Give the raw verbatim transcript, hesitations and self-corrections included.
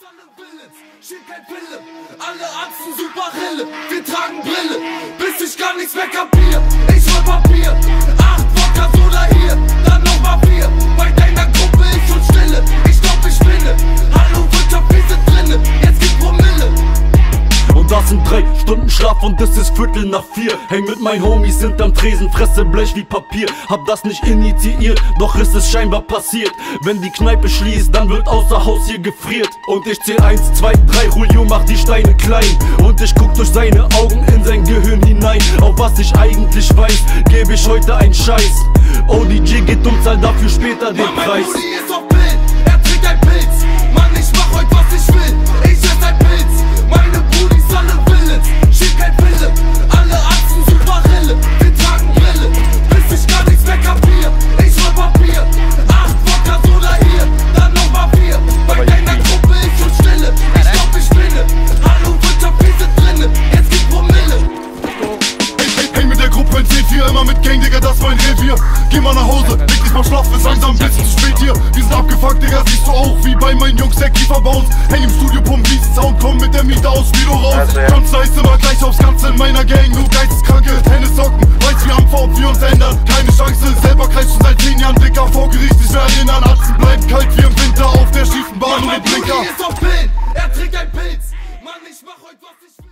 Schieb kein Pille, alle Arzten super Rille. Wir tragen Brille, bis ich gar nichts mehr kapier. Ich will Papier, acht Wodka Soda hier, dann nochmal vier. Bei deiner Gruppe ist schon Stille, ich glaub ich spinne. Hallo Wirtschaft, wir sind drinne, jetzt gibt's Promille. Und das sind drei Stunden Schlaf und es ist Viertel nach vier. Häng mit meinen Homies hinterm Tresen, fresse Blech wie Papier. Hab das nicht initiiert, doch ist es scheinbar passiert. Wenn die Kneipe schließt, dann wird außer Haus hier gefriert. Und ich zähl eins, zwei, drei, Julio macht die Steine klein. Und ich guck durch seine Augen in sein Gehirn hinein. Auf was ich eigentlich weiß, gebe ich heute einen Scheiß. O D G geht um, zahl dafür später den Mann, Preis. Mein Brudi ist auf Bild, er trinkt ein Pilz. Mann, ich mach heute was ich will, ich ess ein Pilz. Meine Brudis alle Villains, schieb kein Pille, alle Arzten super Rille. Wir tragen Brille, bis ich gar nichts mehr kapier. Ich will Papier, acht Wodka Soda hier, dann nochmal vier. Bei deiner Gruppe ist schon Stille, ich glaub ich spinne. Hallo Wirtschaft, wir sind drinne, jetzt gibt's Promille. Häng mit der Gruppe in zehn vier, immer mit Gang, Digga, das ist mein Revier. Geh mal nach Hause, leg dich mal schlaf, ist langsam ein bisschen zu spät hier. Wir sind abgefuckt, Digga, siehst du auch, wie bei meinen Jungs, der Kiefer bei uns. Häng im Studio, pump Beats, Sound, komm mit der Miete aus Video raus. Ganz nice, immer gleich aufs Ganze in meiner Gang, nur geisteskranke Tennissocken. Weiß, wir haben vor, ob wir uns ändern, keine Chance, selber kreist schon seit zehn Jahren, Dicker, vor Gericht, ich werde in an Atzen bleiben kalt wie im Winter auf der schiefen Bahn Mann, mit mein Brudi Blinker. ist auf Bild, er trinkt ein Pilz. Mann, ich mach heute was ich will.